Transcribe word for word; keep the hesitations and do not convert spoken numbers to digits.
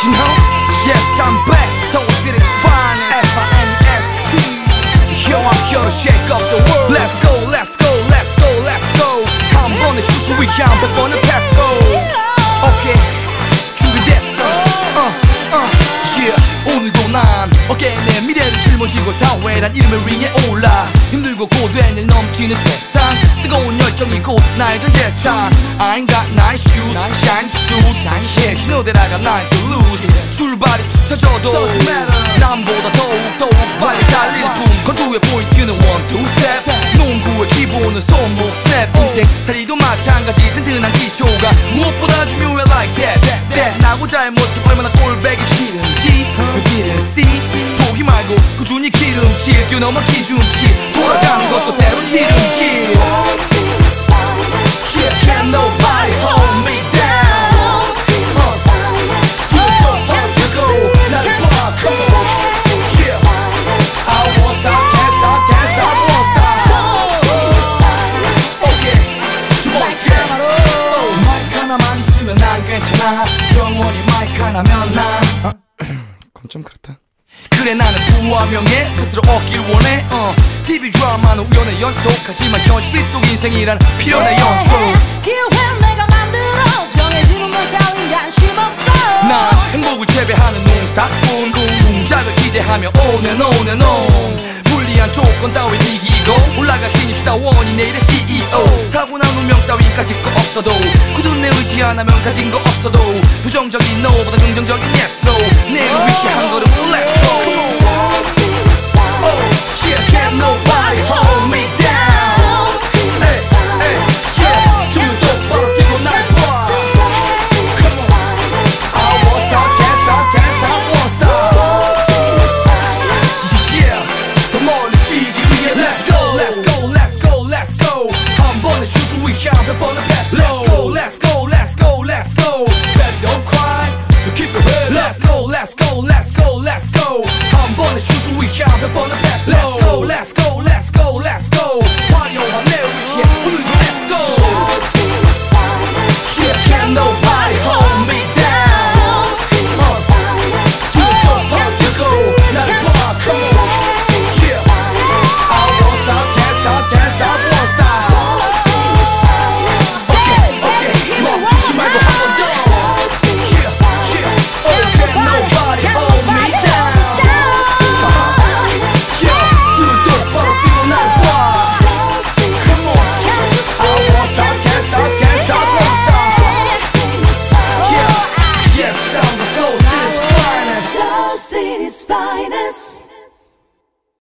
you know? Yes, I'm back, Soul City's finest F I N S T Yo, I'm here to shake up the world Let's go, let's go, let's go, let's go 한 번의 슛을 위한 백 번의 패스고 오케이, 준비됐어 uh, uh, yeah. 오늘도 난 어깨에 내 미래를 짊어지고 사회란 이름의 링에 올라 힘들고 고된 일 넘치는 세상 뜨거운 열정이 곧 나의 전 재산 I ain't got nice shoes, shiny suits Yeah, you know that I got nothing to lose 출발이 툭 터져도 남보다 더욱 더욱 빨리 달릴 뿐 건투의 포인트는 one, two step 농구의 기본은 손목 snap 인생살이도 마찬가지 튼튼한 기초가 무엇보다 중요해 like that, that, that. 나고자의 모습 얼마나 꼴배기 싫은지 You didn't see 포기 말고 꾸준히 기름칠 뛰어넘어 기준치 돌아가는 것도 때론 지름길 Yeah, can't nobody hold me down uh. Do the pump up to go Let it pop, come on Yeah I won't stop, can't stop, can't stop, won't stop Okay 두 번째 oh. 마이크 하나만 있으면 난 괜찮아 영원히 마이크 하나면 난 어? 그럼 좀 그렇다 그래 나는 부와 명예 스스로 얻길 원해 uh. 티비 드라마는 우연의 연속 하지만 현실 속 인생이란 필연의 연속 기회는 내가 만들어 정해지는 것 따윈 관심 없어 난 행복을 재배하는 농사꾼 동작을 기대하며 on and on and on 불리한 조건 따윈 이기고 올라가 신입사원이 내일의 씨이오 타고난 운명 따윈 가질 거 없어도 굳은 내 의지 하나면 가진 거 없어도 부정적인 no보다 긍정적인 yes no 내일을 위해 한 걸음 let's go Oh yeah can't nobody hold me down Hey hey yeah tum을 똑바로 뛰고 날 봐 Come on I won't stop can't stop can't stop won't stop Yeah 더 멀리 뛰기 위해 let's go let's go let's go let's go 한 번의 슛을 위한 몇 번의 패스 Let's go let's go let's go let's go Baby don't cry you keep your head Let's go let's go let's go let's go 한 번의 슛을 위한 몇 번의 패스 Let's go let's go